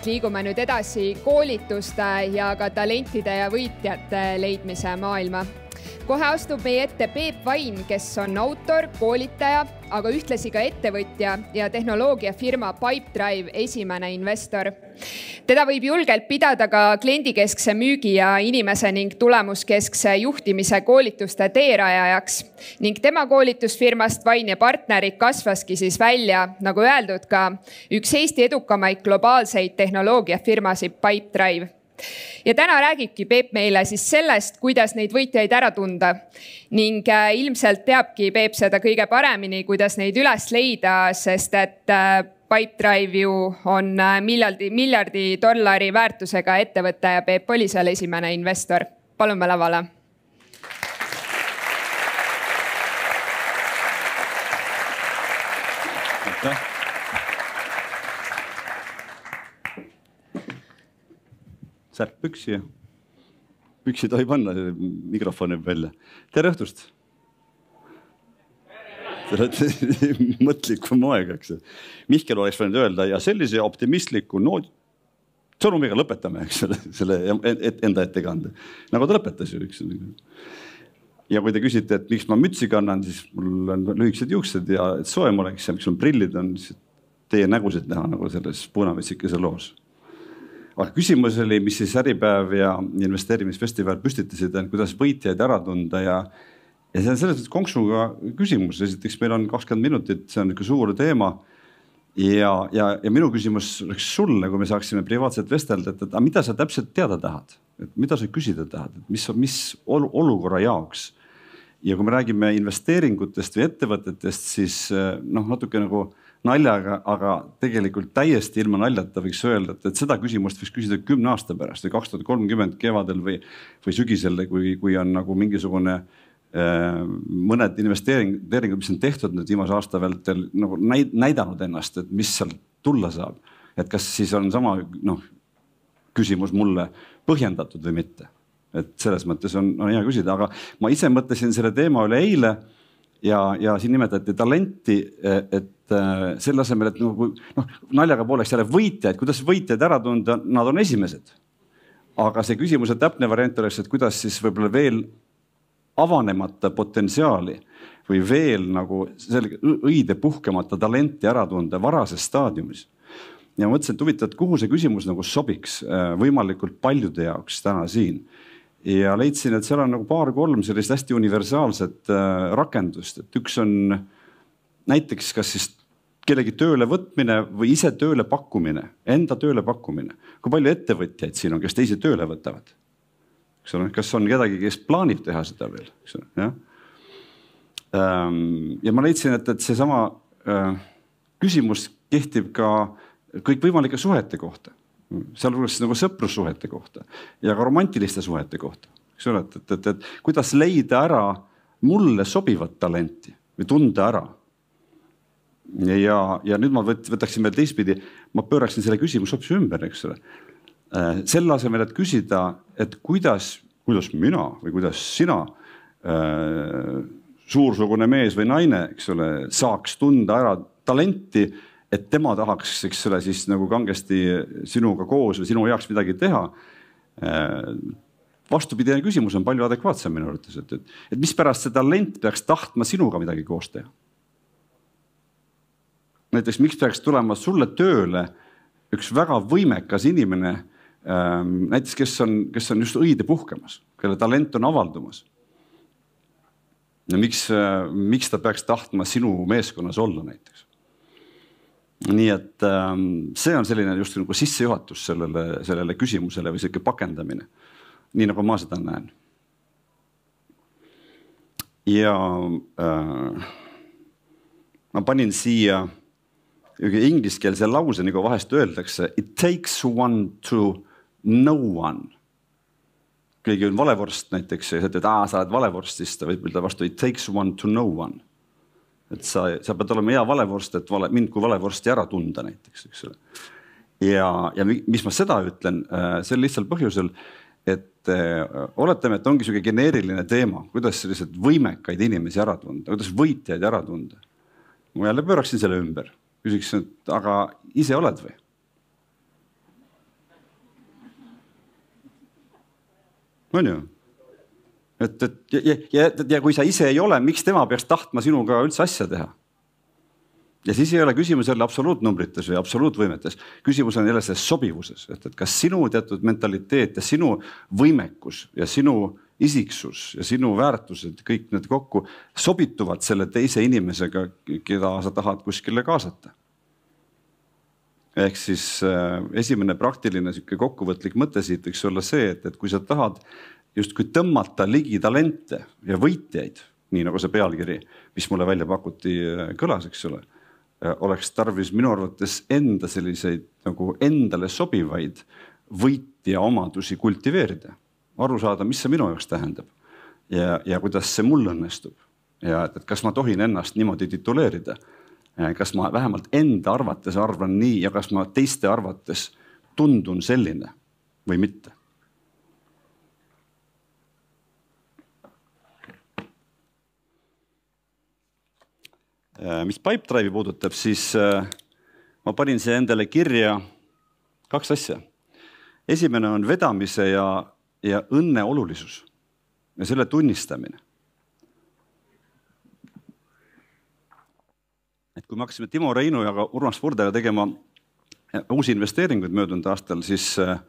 siit liigume nüüd edasi koolituste ja ka talentide ja võitjate leidmise maailma. Kohe astub meie ette Peep Vain, kes on autor, koolitaja, aga ühtlasi ka ettevõtja ja tehnoloogiafirma Pipedrive esimene investor. Teda võib julgelt pidada ka kliendikeskse müügi ja inimese ning tulemuskeskse juhtimise koolituste teerajajaks ning tema koolitusfirmast Vain ja partnerid kasvaski siis välja, nagu öeldud, ka üks Eesti edukamaid globaalseid tehnoloogiafirmasid Pipedrive. Ja täna räägibki Peep meile siis sellest, kuidas neid võitjaid ära tunda ning ilmselt teabki Peep seda kõige paremini, kuidas neid üles leida, sest et Pipedrive ju on miljardi dollari väärtusega ettevõte ja Peep oli seal esimene investor. Palume lavale. Aitäh. Särk püksi ja püksi tohi panna, mikrofoni välja. Tere õhtust! Te olete mõtliku moega, eks. Mihkel oleks võinud öelda ja sellise optimistliku sõnumiga lõpetame, eks, selle enda ettekande. Nagu ta lõpetas ju, eks. Ja kui te küsite, et miks ma mütsi kannan, siis mul on lühikesed juuksed ja et soem oleks ja miks mul prillid on, teie nägusid näha nagu selles punamütsikese loos. Aga küsimus oli, mis siis Äripäev ja investeerimisfestival püstitasid, kuidas võitjaid ära tunda ja see on selles konksuga küsimus. Esiteks meil on 20 minutit, see on üks suur teema ja minu küsimus oleks sulle, kui me saaksime privaatselt vestelda, et mida sa täpselt teada tahad, mida sa küsida tahad, mis olukorra jaoks. Ja kui me räägime investeeringutest või ettevõtetest, siis natuke nagu naljaga, aga tegelikult täiesti ilma naljata võiks öelda, et seda küsimust võiks küsida 10 aasta pärast või 2030 kevadel või sügisel, kui on nagu mingisugune mõned investeeringud, mis on tehtud nüüd viimase aasta vältel nagu näidanud ennast, et mis seal tulla saab. Et kas siis on sama küsimus mulle põhjendatud või mitte. Et selles mõttes on hea küsida, aga ma ise mõtlesin selle teema üle eile ja siin nimetati talenti, et selle asemel, et naljaga pooleks jälle võitjaid, kuidas võitjaid ära tunda, nad on esimesed. Aga see küsimuse täpne variant oleks, et kuidas siis võib-olla veel avanemata potentsiaali või veel nagu õide puhkemata talenti ära tunda varases staadiumis. Ja mõtlesin, et huvitav, et kuhu see küsimus nagu sobiks võimalikult paljude jaoks täna siin. Ja leidsin, et seal on nagu paar-kolm sellist hästi universaalset rakendust, et üks on näiteks kas siis kellegi tööle võtmine või ise tööle pakkumine, enda tööle pakkumine. Kui palju ettevõtjaid siin on, kes teisi tööle võtavad? Kas on kedagi, kes plaanib teha seda veel? Ja ma leidsin, et see sama küsimus kehtib ka kõikvõimalike suhete kohta. Sealhulgas nagu sõprussuhete kohta ja ka romantiliste suhete kohta. Et kuidas leida ära mulle sobivat talenti või tunda ära. Ja nüüd ma võtaksin veel teistpidi, ma pööraksin selle küsimus hoopis ümber, eks ole. Selle asemel, et küsida, et kuidas mina või kuidas sina, suursugune mees või naine, eks ole, saaks tunda ära talenti, et tema tahaks, eks ole, siis nagu kangesti sinuga koos või sinu heaks midagi teha. Vastupidine küsimus on palju adekvaatsem minu arvates, et mis pärast see talent peaks tahtma sinuga midagi koos teha. Näiteks, miks peaks tulema sulle tööle üks väga võimekas inimene, näiteks kes on just õide puhkemas, kelle talent on avaldumas. Ja miks ta peaks tahtma sinu meeskonnas olla näiteks? Nii et see on selline just nagu sissejuhatus sellele küsimusele või selline pakendamine, nii nagu ma seda näen. Ja ma panin siia ingliskeelse lause, nagu vahest öeldakse, it takes one to know one. Keegi on valevorst näiteks, ja sa oled valevorst, siis ta võib öelda vastu, it takes one to know one. Et sa pead olema hea valevorst, et mind kui valevorsti ära tunda näiteks. Eks ole. Ja mis ma seda ütlen, see on lihtsalt põhjusel, et oletame, et ongi selline geneeriline teema, kuidas sellised võimekaid inimesi ära tunda, kuidas võitjaid ära tunda. Ma jälle pööraksin selle ümber. Küsiks, et aga ise oled või? On ju? Ja kui sa ise ei ole, miks tema peaks tahtma sinuga üldse asja teha? Ja siis ei ole küsimus jälle absoluutnumbrites või absoluutvõimetes. Küsimus on jälle selles sobivuses, et kas sinu teatud mentaliteet ja sinu võimekus ja sinu isiksus ja sinu väärtused, kõik need kokku sobituvad selle teise inimesega, keda sa tahad kuskile kaasata. Ehk siis esimene praktiline kokkuvõtlik mõte siit võiks olla see, et kui sa tahad justkui tõmmata ligi talente ja võitjaid, nii nagu see pealkiri, mis mulle välja pakuti kõlas, eks ole, oleks tarvis minu arvates enda selliseid nagu endale sobivaid võitja omadusi kultiveerida. Aru saada, mis see minu jaoks tähendab ja kuidas see mul õnnestub. Ja et kas ma tohin ennast niimoodi tituleerida, kas ma vähemalt enda arvates arvan nii ja kas ma teiste arvates tundun selline või mitte. Mis Pipedrive'i puudutab, siis ma panin see endale kirja 2 asja. Esimene on vedamise ja õnne olulisus ja selle tunnistamine. Et kui me hakkasime Timo Reinu ja ka Urmas Purdega tegema uusi investeeringuid möödunud aastal, siis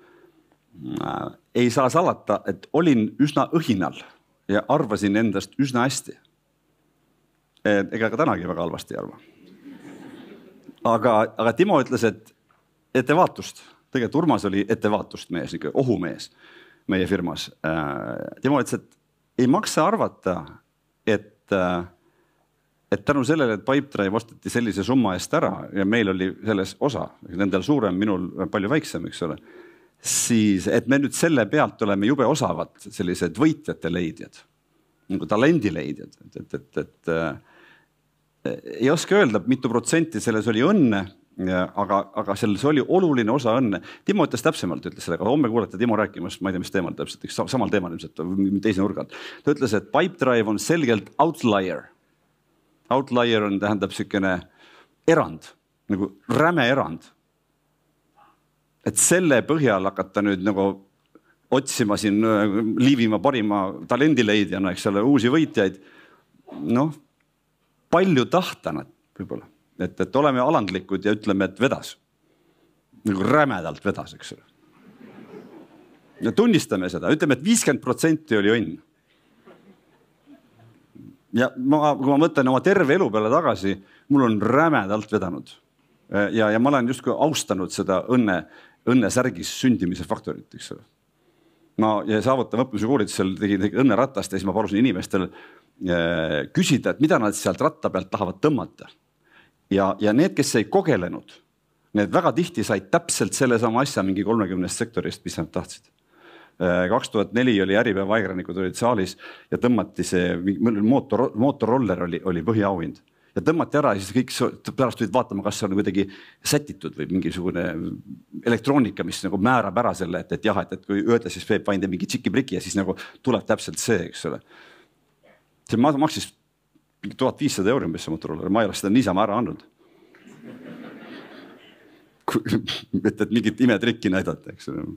ei saa salata, et olin üsna õhinal ja arvasin endast üsna hästi. Ega ka tänagi väga halvasti ei arva. Aga Timo ütles, et ettevaatust. Tegelikult Urmas oli ettevaatust mees, ohumees meie firmas. Timo ütles, et ei maksa arvata, et tänu sellele, et Pipedrive osteti sellise summa eest ära ja meil oli selles osa, nendel suurem, minul palju väiksem, eks ole, siis et me nüüd selle pealt oleme jube osavad sellised võitjate leidjad, nagu talendileidjad, et ei oska öelda, mitu protsenti selles oli õnne, aga selles oli oluline osa õnne. Timo ütles täpsemalt, ütles sellega, homme kuulete Timo rääkimas, ma ei tea, mis teemal täpselt, samal teemal ilmselt, teise nurgalt. Ta ütles, et Pipedrive on selgelt outlier. Outlier tähendab selline erand, nagu räme erand. Et selle põhjal hakata nüüd nagu otsima siin, liivima parima talendileidjana, eks ole, uusi võitjaid. Noh, palju tahtanad võib-olla, et oleme alandlikud ja ütleme, et vedas. Nagu rämedalt vedas, eks ole. Ja tunnistame seda, ütleme, et 50% oli õnn. Ja kui ma mõtlen oma terve elu peale tagasi, mul on rämedalt vedanud. Ja ma olen justkui austanud seda õnne särgis sündimise faktorit, eks ole. Ma saavutama õppimise koolitusel tegin õnneratast ja siis ma palusin inimestel küsida, et mida nad sealt ratta pealt tahavad tõmmata. Ja need, kes ei kogelenud, need väga tihti said täpselt selle sama asja mingi 30 sektorist, mis nad tahtsid. 2004 oli Äripäeva ajakirjanikud olid saalis ja tõmmati see mootorroller oli põhiauhind. Ja tõmmati ära ja siis kõik pärast tulid vaatama, kas see on kuidagi sätitud või mingisugune elektroonika, mis nagu määrab ära selle, et jah, et kui öelda, siis Peep Vainde mingi tšiki-priki ja siis nagu tuleb täpselt see, eks ole. See maksis 1500 euri umbes see mootorroller, ma ei ole seda niisama ära andnud. Et mingit imetrikki näidata, eks ole.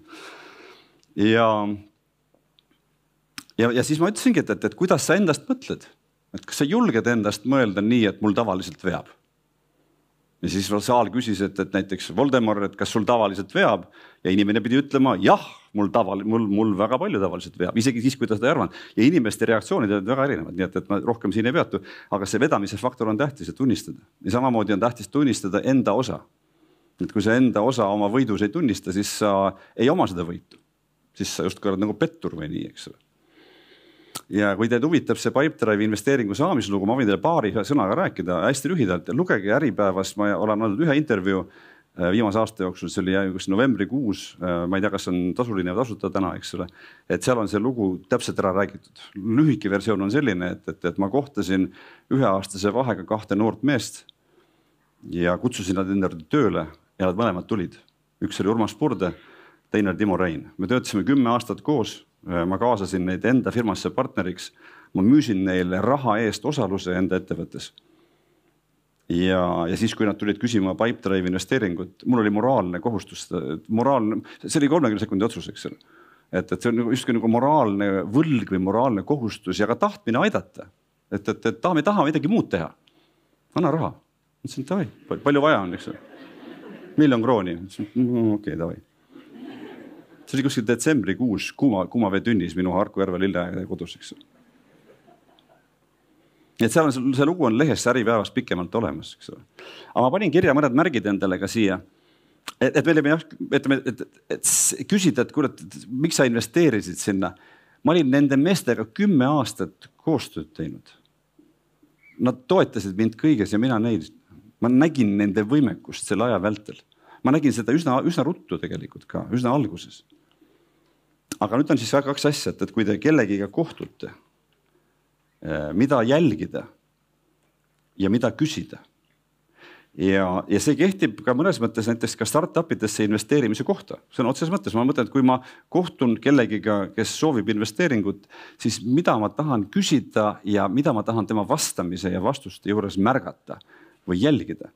Ja siis ma ütlesingi, et kuidas sa endast mõtled? Et kas sa julged endast mõelda nii, et mul tavaliselt veab? Ja siis saal küsis, et näiteks Voldemar, et kas sul tavaliselt veab? Ja inimene pidi ütlema, jah, mul väga palju tavaliselt veab, isegi siis, kui ta seda ei arvanud. Ja inimeste reaktsioonid on väga erinevad, nii et ma rohkem siin ei peatu. Aga see vedamise faktor on tähtis, et tunnistada. Ja samamoodi on tähtis tunnistada enda osa. Et kui sa enda osa oma võidus ei tunnista, siis sa ei oma seda võitu. Siis sa justkui oled nagu pettur või nii, eks ole. Ja kui teid huvitab see Pipedrive investeeringu saamislugu, ma võin teile paari sõnaga rääkida hästi lühidalt. Lugege Äripäevas, ma olen andnud ühe intervjuu viimase aasta jooksul, see oli novembrikuus, ma ei tea, kas on tasuline või tasuta täna, eks ole. Et seal on see lugu täpselt ära räägitud. Lühike versioon on selline, et ma kohtasin 1-aastase vahega 2 noort meest ja kutsusin nad enda tööle ja nad mõlemad tulid. Üks oli Urmas Purde, teine oli Timo Rein. Me töötasime 10 aastat koos. Ma kaasasin neid enda firmasse partneriks. Ma müüsin neile raha eest osaluse enda ettevõttes. Ja siis, kui nad tulid küsima Pipedrive investeeringut, mul oli moraalne kohustus. See oli 30 sekundi otsus, eks ole. et see on justkui nagu moraalne võlg või moraalne kohustus ja ka tahtmine aidata. Et me tahame midagi muud teha. Anna raha. Mõtlesin, et davai, palju vaja on, eks. 1 000 000 krooni. Okei, davai. See oli kuskil detsembrikuus kuuma veetünnis minu Harku Järve Lilleaia kodus, eks. Et seal on see lugu on lehes Äripäevast pikemalt olemas, eks. Aga ma panin kirja mõned märgid endale ka siia. Et küsida, et kuule, miks sa investeerisid sinna? Ma olin nende meestega 10 aastat koostööd teinud. Nad toetasid mind kõiges ja mina neid. Ma nägin nende võimekust selle aja vältel. Ma nägin seda üsna ruttu tegelikult ka, üsna alguses. Aga nüüd on siis 2 asja, et kui te kellegiga kohtute, mida jälgida ja mida küsida. Ja see kehtib ka mõnes mõttes näiteks ka startupidesse investeerimise kohta. See on otses mõttes. Ma mõtlen, et kui ma kohtun kellegiga, kes soovib investeeringut, siis mida ma tahan küsida ja mida ma tahan tema vastamise ja vastuste juures märgata või jälgida.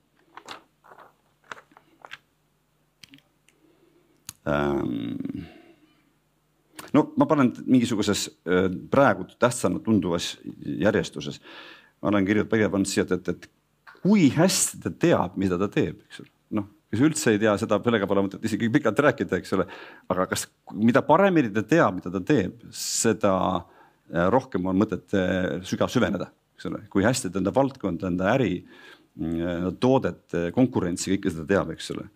No ma panen mingisuguses praegu tähtsana tunduvas järjestuses. Ma olen kirjutanud siia, et kui hästi ta teab, mida ta teeb, eks ole. Noh, kes üldse ei tea, seda sellega pole mõtet isegi pikalt rääkida, eks ole. Aga mida paremini ta teab, mida ta teeb, seda rohkem on mõtet süveneda, eks ole. Kui hästi ta enda valdkond, enda äri, toodet, konkurentsi, kõike seda teab, eks ole.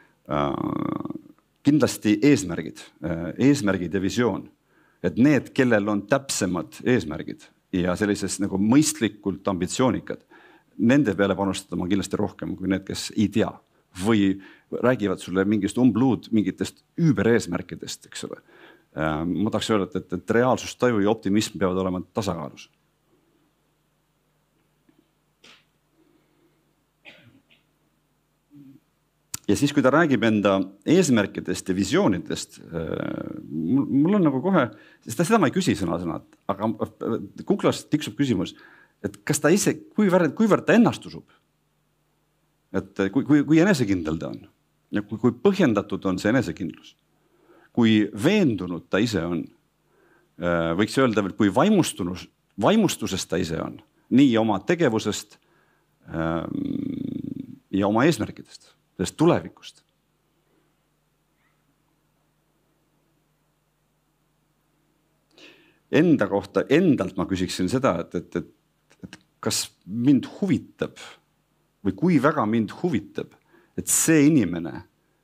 Kindlasti eesmärgid ja visioon. Et need, kellel on täpsemad eesmärgid ja sellises nagu mõistlikult ambitsioonikad, nende peale panustada ma kindlasti rohkem kui need, kes ei tea või räägivad sulle mingist umbluud, mingitest üübereesmärkidest, eks ole. Ma tahaks öelda, et reaalsustaju ja optimism peavad olema tasakaalus. Ja siis, kui ta räägib enda eesmärkidest ja visioonidest, mul on nagu kohe, sest seda ma ei küsi sõna, aga Kuklas tiksub küsimus, et kas ta ise, kuivõrd ta ennast usub? Et kui enesekindel ta on ja kui põhjendatud on see enesekindlus, kui veendunud ta ise on, võiks öelda, kui vaimustusest ta ise on, nii oma tegevusest ja oma eesmärkidest. Sellest tulevikust. Enda kohta, endalt ma küsiksin seda, et kas mind huvitab või kui väga mind huvitab, et see inimene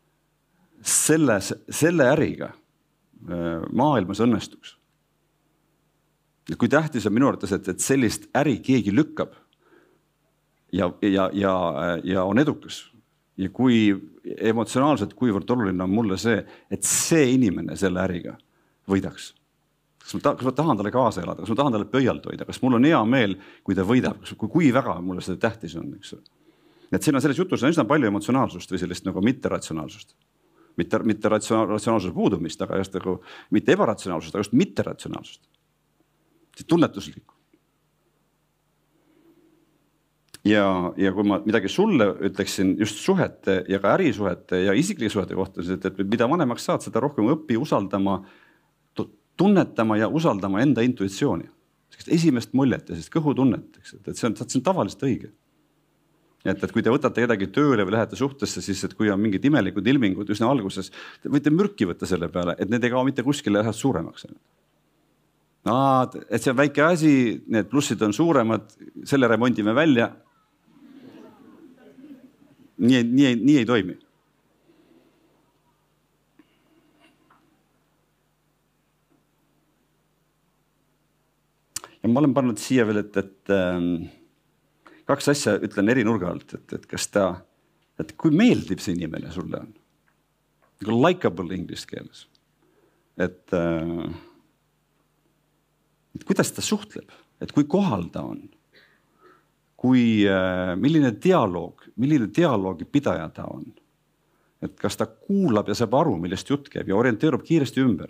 selle äriga maailmas õnnestuks. Et kui tähtis on minu arvates, et sellist äri keegi lükkab ja on edukas. Ja kui emotsionaalselt, kuivõrd oluline on mulle see, et see inimene selle äriga võidaks. Kas ma tahan talle kaasa elada, kas ma tahan talle pöialt hoida, kas mul on hea meel, kui ta võidab, kui väga mulle seda tähtis on. Eks? Et siin on selles jutus on üsna palju emotsionaalsust või sellist nagu mitteratsionaalsust. Mitte ratsionaalsuse puudumist, aga just nagu mitte ebaratsionaalsust, aga just mitteratsionaalsust. See tunnetuslikku. Ja kui ma midagi sulle ütleksin just suhete ja ka ärisuhete ja isiklike suhete kohta, et mida vanemaks saad, seda rohkem õpi usaldama, tunnetama ja usaldama enda intuitsiooni. Esimest muljet ja kõhutunnet, et see on tavaliselt õige. Et kui te võtate kedagi tööle või lähete suhtesse, siis et kui on mingid imelikud ilmingud üsna alguses, te võite mürki võtta selle peale, et need ei kao mitte kuskile lähevad suuremaks. Et see on väike asi, need plussid on suuremad, selle remondime välja. Nii ei toimi. Ja ma olen pannud siia veel, et 2 asja ütlen eri nurga alt, et kas ta, et kui meeldib see inimene sulle on. Likeable inglise keeles. Et kuidas ta suhtleb, et kui kohal ta on. Milline dialoogi pidaja ta on. Et kas ta kuulab ja saab aru, millest jutt käib ja orienteerub kiiresti ümber.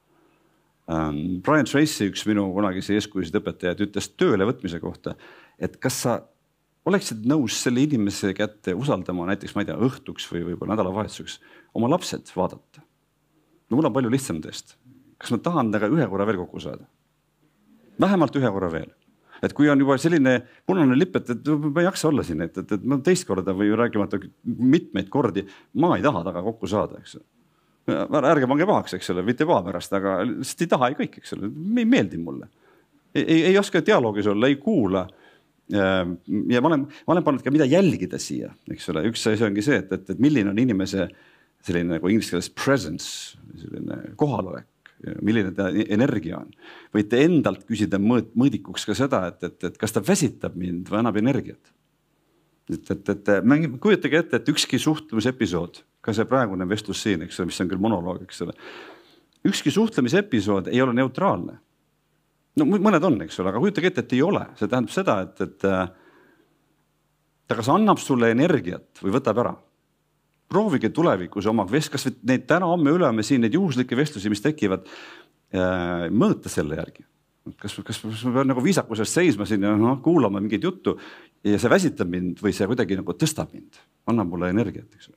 Brian Tracy, üks minu kunagise eeskujusid õpetajad, ütles tööle võtmise kohta, et kas sa oleksid nõus selle inimese kätte usaldama näiteks, ma ei tea, õhtuks või võib-olla nädalavahetuseks oma lapsed vaadata. No mul on palju lihtsam teest. kas ma tahan temaga ühe korra veel kokku saada? Vähemalt ühe korra veel. Et kui on juba selline punane lipp, et ma ei jaksa olla siin, et ma teist korda või räägimata mitmeid kordi, ma ei taha taga kokku saada, eks. Ärge pange pahaks, eks ole, mitte paha pärast, aga lihtsalt ei taha kõik, eks ole, ei meeldi mulle. Ei oska dialoogis olla, ei kuula. Ja ma olen pannud ka mida jälgida siia, eks ole. Üks asi ongi see, et milline on inimese selline nagu inglise keeles presence, selline kohalolek. Milline ta energia on. Võite endalt küsida mõõdikuks ka seda, et kas ta väsitab mind või annab energiat. Kujutage ette, et ükski suhtlemisepisood, ka see praegune vestlus siin, eks ole, mis on küll monoloog, eks ole. Ükski suhtlemisepisood ei ole neutraalne. No mõned on, eks ole, aga kujutage ette, et ei ole. See tähendab seda, et ta kas annab sulle energiat või võtab ära. Proovige tulevikus oma kas või neid täna homme ülehomme siin neid juhuslikke vestlusi, mis tekivad, mõõta selle järgi. Kas ma pean nagu viisakusest seisma siin ja kuulama mingit juttu ja see väsitab mind või see kuidagi nagu tõstab mind, annab mulle energiat. Eks.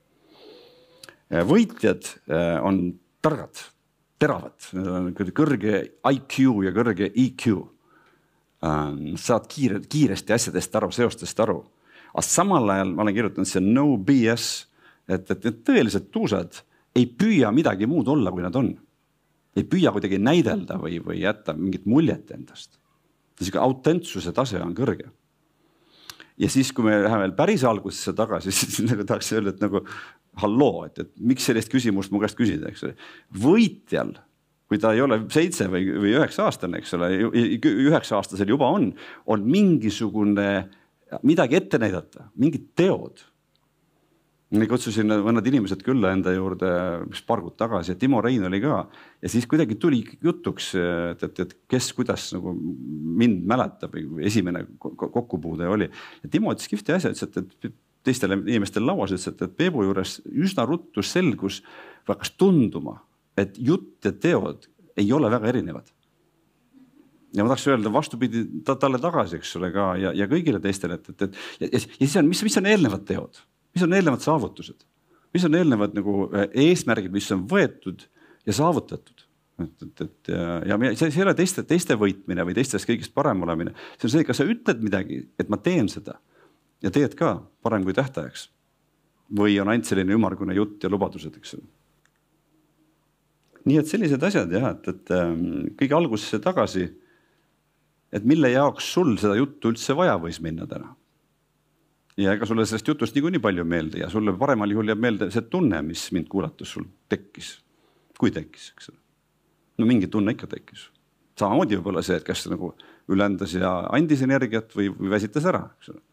Võitjad on targad, teravad, kõrge IQ ja kõrge EQ. Saad kiiresti asjadest aru, seostest aru. Aga samal ajal ma olen kirjutanud see no BS, et tõeliselt tuusad ei püüa midagi muud olla, kui nad on. Ei püüa kuidagi näidelda või jätta mingit muljet endast. Selline autentsuse tase on kõrge. Ja siis, kui me läheme veel päris algusesse tagasi, siis nagu tahaks öelda, et nagu halloo, et miks sellist küsimust mu käest küsida, eks ole. Võitjal, kui ta ei ole 7 või 9 aastane, eks ole, 9 aastasel juba on mingisugune midagi ette näidata, mingid teod. Ma kutsusin mõned inimesed külla enda juurde paar kuud tagasi ja Timo Rein oli ka. Ja siis kuidagi tuli jutuks, et kes kuidas nagu mind mäletab või esimene kokkupuude oli. Ja Timo ütles kihvti asja, et teistele inimestele lauas ütles, et Peebu juures üsna ruttu selgus või hakkas tunduma, et jutt ja teod ei ole väga erinevad. Ja ma tahaks öelda vastupidi talle tagasi, eks ole ka, ja kõigile teistele. Ja siis on, mis on eelnevad teod? Mis on eelnevad saavutused? Mis on eelnevad nagu eesmärgid, mis on võetud ja saavutatud? Ja see ei ole teiste võitmine või teistest kõigist parem olemine. See on see, kas sa ütled midagi, et ma teen seda ja teed ka parem kui tähtajaks. Või on ainult selline ümmargune jutt ja lubadused, eks ole. Nii et sellised asjad, jah, et kõige algusesse tagasi, et mille jaoks sul seda juttu üldse vaja võis minna täna. Ja ega sulle sellest jutust nii palju meelde ja sulle paremal juhul jääb meelde see tunne, mis mind kuulatus sul tekkis. Kui tekkis, eks ole. No mingi tunne ikka tekkis. Samamoodi võib olla see, et kas nagu ülendas ja andis energiat või väsitas ära, eks ole.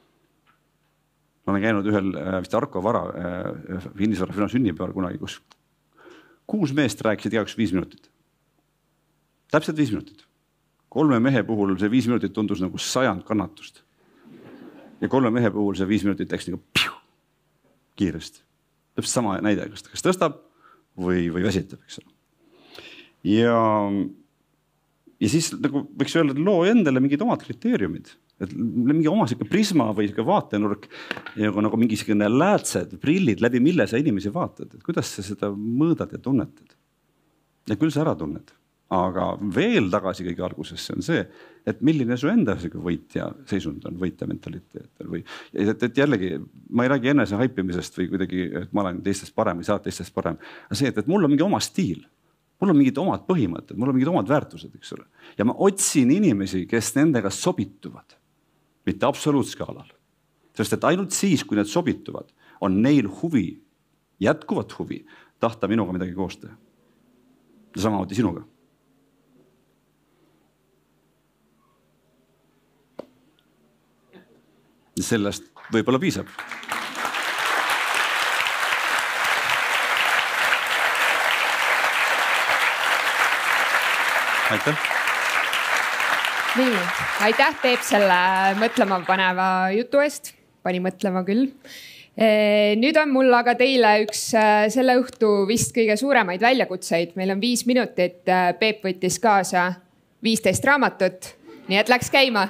Ma olen käinud ühel vist Arko Vara Kinnisvara firma sünnipäeval kunagi, kus 6 meest rääkisid igaüks 5 minutit. Täpselt 5 minutit. 3 mehe puhul see 5 minutit tundus nagu 100 kannatust. Ja 3 mehe puhul see 5 minutit läks nagu kiiresti. Täpselt sama näide, kas tõstab või väsitab, eks ole. Ja siis nagu võiks öelda, et loo endale mingid omad kriteeriumid. Et mingi oma prisma või vaatenurk ja nagu mingisugune läätsed, prillid, läbi mille sa inimesi vaatad. Et kuidas sa seda mõõdad ja tunnetad. Ja küll sa ära tunned. Aga veel tagasi kõige algusesse on see, et milline su enda võitja seisund on, võitja mentaliteet. Et jällegi, ma ei räägi enese haipimisest või kuidagi, et ma olen teistest parem või saad teistest parem. Aga see, et mul on mingi oma stiil, mul on mingid omad põhimõtted, mul on mingid omad väärtused, eks ole. Ja ma otsin inimesi, kes nendega sobituvad, mitte absoluutskaalal. Sest et ainult siis, kui need sobituvad, on neil huvi, jätkuvat huvi, tahta minuga midagi koos teha. Ja samamoodi sinuga. Sellest võib-olla piisab. Aitäh. Nii, aitäh Peep selle mõtlema paneva jutu eest. Pani mõtlema küll. Nüüd on mul aga teile üks selle õhtu vist kõige suuremaid väljakutseid. Meil on 5 minutit. Peep võttis kaasa 15 raamatut. Nii et läks käima.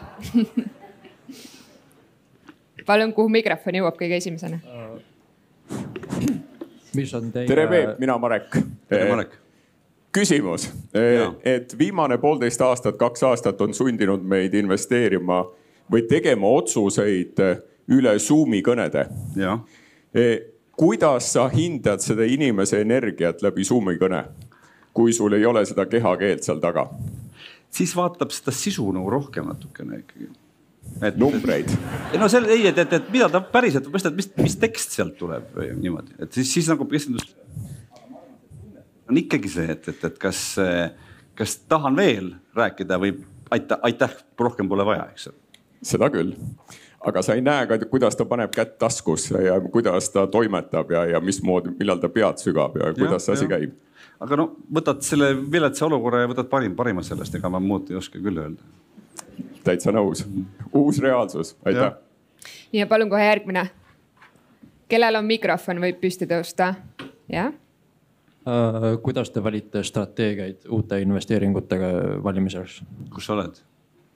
Palun, kuhu mikrofon jõuab kõige esimesena? Mis on teie... Tere Peep, mina Marek. Tere Marek. küsimus, et viimane 1,5 aastat, 2 aastat on sundinud meid investeerima või tegema otsuseid üle Zoomi kõnede. Ja. Kuidas sa hindad seda inimese energiat läbi Zoomi kõne, kui sul ei ole seda kehakeelt seal taga? Siis vaatab seda sisu nagu rohkem natukene ikkagi. Numbreid. No et mida ta päriselt, mis tekst sealt tuleb või niimoodi. Et siis nagu keskendus on ikkagi see, et kas tahan veel rääkida või aitäh, rohkem pole vaja, eks. Seda küll. Aga sa ei näe ka, kuidas ta paneb kätt taskusse ja kuidas ta toimetab ja mismoodi, millal ta pead sügab ja kuidas see asi käib. Aga no võtad selle viletsa olukorra ja võtad parima sellest, ega ma muud ei oska küll öelda. Täitsa nõus. Uus reaalsus. Aitäh. Ja palun kohe järgmine. Kellel on mikrofon, võib püsti tõusta? Ja? Kuidas te valite strateegiaid uute investeeringutega valimiseks? Kus sa oled?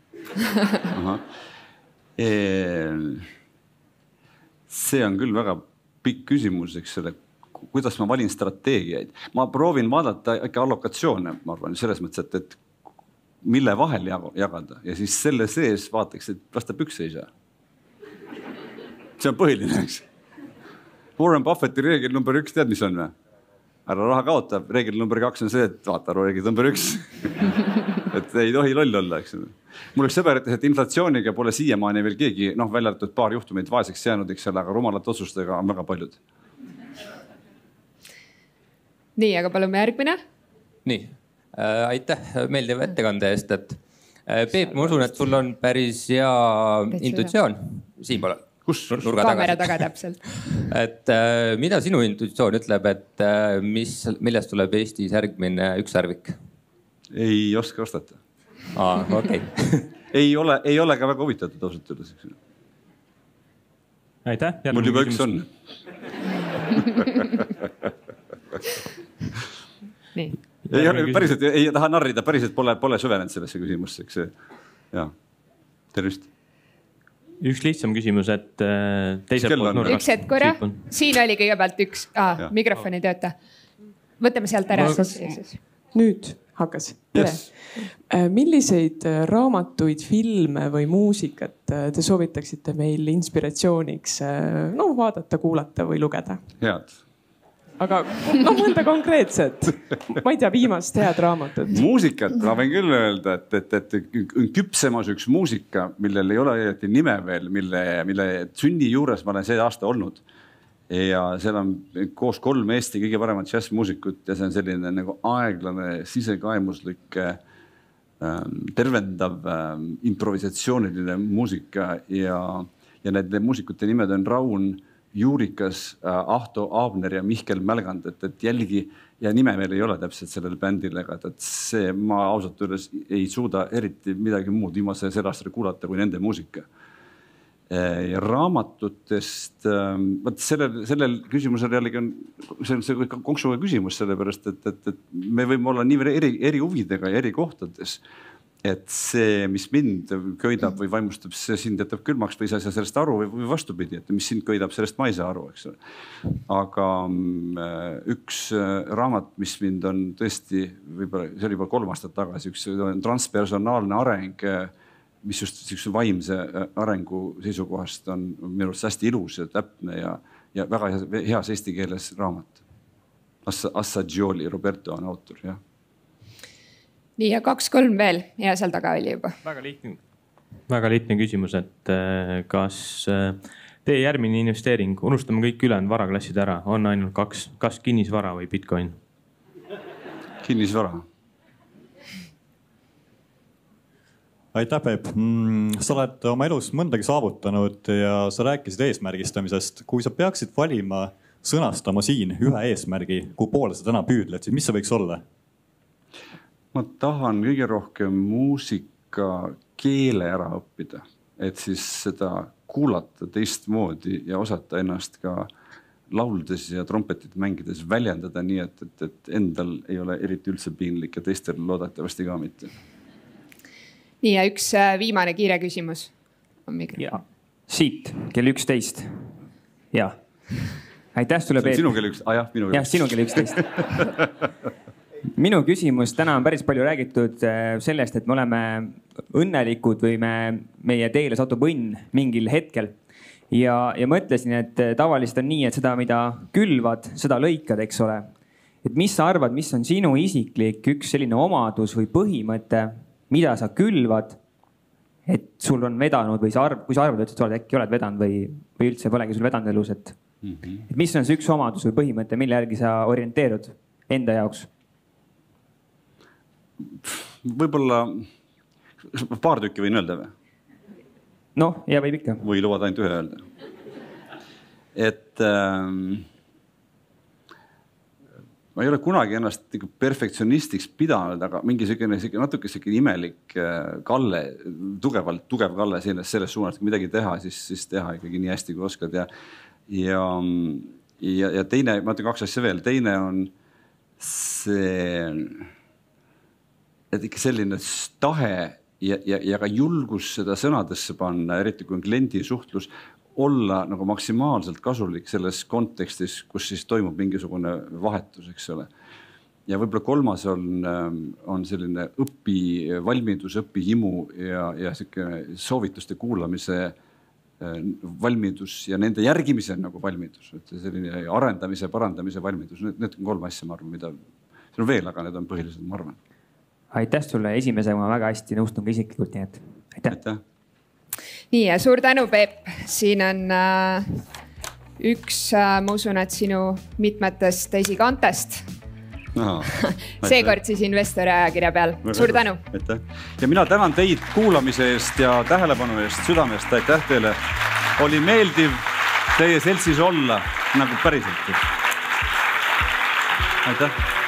See on küll väga pikk küsimus, eks selle, kuidas ma valin strateegiaid. Ma proovin vaadata ikka allokatsioone, ma arvan, selles mõttes, et mille vahel jagada ja siis selle sees vaataks, et lasta pükse ei saa. See on põhiline, eks. Warren Buffetti reegel number 1, tead, mis on või? Ära raha kaotab. Reegel number 2 on see, et vaata reegel number 1. Et ei tohi loll olla, eks. Mul üks sõber ütles, et inflatsiooniga pole siiamaani veel keegi, välja arvatud paar juhtumit vaeseks jäänud, eks seal, aga rumalate otsustega on väga paljud. Nii, aga palume järgmine. Nii, aitäh meeldiva ettekande eest, et Peep, ma usun, et sul on päris hea intuitsioon. Siin pole. Kus? Kaamera taga täpselt. Et mida sinu intuitsioon ütleb, et millest tuleb Eestis järgmine ükssärvik? Ei oska vastata. Okei. Ei ole ka väga huvitatud ausalt öeldes. Aitäh. Mul juba üks on. Nii. Päriselt ei taha narrida, päriselt pole süvenenud sellesse küsimusse, eks see. Ja, tervist. Üks lihtsam küsimus, et teisel poolt nurgast. Üks hetk korra. Siin oli kõigepealt üks. Mikrofoni tööta. Võtame sealt ära. Nüüd hakkas. Yes. Milliseid raamatuid, filme või muusikat te soovitaksite meil inspiratsiooniks vaadata, kuulata või lugeda? Head. Aga mõnda konkreetset. Ma ei tea, viimast head raamatut. Muusikat, ma võin küll öelda, et küpsemas üks muusika, millel ei ole nime veel, mille sünni juures ma olen see aasta olnud. Ja seal on koos 3 Eesti kõige paremat jazzmuusikut ja see on selline nagu aeglane, sisekaemuslik, tervendav, improvisatsiooniline muusika ja need muusikute nimed on Raun Juurikas, Ahto Aabner ja Mihkel Mälgand, et jälgi ja nime veel ei ole täpselt sellel bändil, aga et see ma ausalt üles ei suuda eriti midagi muud viimase selle aastal kuulata kui nende muusika. Ja raamatutest, sellel küsimusel jällegi on, see on konksuga küsimus sellepärast, et me võime olla nii eri huvidega ja eri kohtades. Et see, mis mind köidab või vaimustab, see sind jätab külmaks või sa ei saa sellest aru või vastupidi, et mis sind köidab, sellest ma ei saa aru, eks. Aga üks raamat, mis mind on tõesti, võib-olla, see oli juba 3 aastat tagasi, üks transpersonaalne areng, mis just vaimse arengu seisukohast on minu arust hästi ilus ja täpne ja väga heas eesti keeles raamat. Assagioli Roberto on autor, jah. Nii ja 2-3 veel ja seal taga oli juba. Väga lihtne küsimus, et kas teie järgmine investeering, unustame kõik ülejäänud varaklassid ära, on ainult 2, kas kinnisvara või Bitcoin? Kinnisvara. Aitäh, Peep. Sa oled oma elus mõndagi saavutanud ja sa rääkisid eesmärgistamisest. Kui sa peaksid valima, sõnastama siin ühe eesmärgi, kui poole sa täna püüdled, siis mis see võiks olla? Ma tahan kõige rohkem muusika keele ära õppida, et siis seda kuulata teistmoodi ja osata ennast ka lauldes ja trompetit mängides väljendada nii, et endal ei ole eriti üldse piinlik ja teistel loodetavasti ka mitte. Nii ja üks viimane kiire küsimus. Siit, kell 11. Ja. Aitäh sulle, Peep. Sinu kell 11. Jah, minu kell 11. Jah, sinu kell 11. minu küsimus, täna on päris palju räägitud sellest, et me oleme õnnelikud või meie teele satub õnn mingil hetkel. Ja mõtlesin, et tavaliselt on nii, et seda, mida külvad, seda lõikad, eks ole. Et mis sa arvad, mis on sinu isiklik üks selline omadus või põhimõte, mida sa külvad, et sul on vedanud või kui sa arvad, et sa äkki oled vedanud või üldse polegi sul vedanud elus, et mis on see üks omadus või põhimõte, mille järgi sa orienteerud enda jaoks? Võib-olla paar tükki võin öelda või? Noh, ja võib ikka. Või luvad ainult ühe öelda. Et ma ei ole kunagi ennast perfektsionistiks pidanud, aga mingi natuke imelik Kalle, tugev Kalle selles suunas, kui midagi teha, siis teha ikkagi nii hästi, kui oskad. Ja teine, ma ütlen 2 asja veel. Teine on see, et ikka selline tahe ja ka julgus seda sõnadesse panna, eriti kui on kliendi suhtlus, olla nagu maksimaalselt kasulik selles kontekstis, kus siis toimub mingisugune vahetus, eks ole. Ja võib-olla 3. on selline õpivalmidus, õpihimu ja soovituste kuulamise valmidus ja nende järgimise nagu valmidus. Et selline arendamise, parandamise valmidus. Need on 3 asja, ma arvan, mida see on veel, aga need on põhilised, ma arvan. Aitäh sulle esimesega, ma väga hästi nõustun ka isiklikult, nii et aitäh. Nii ja suur tänu, Peep. Siin on üks, ma usun, et sinu mitmetest esikantest. Seekord siis Investori ajakirja peal. Suur tänu. Aitäh. Ja mina tänan teid kuulamise eest ja tähelepanu eest südamest. Aitäh teile. Oli meeldiv teie seltsis olla nagu päriselt. Aitäh.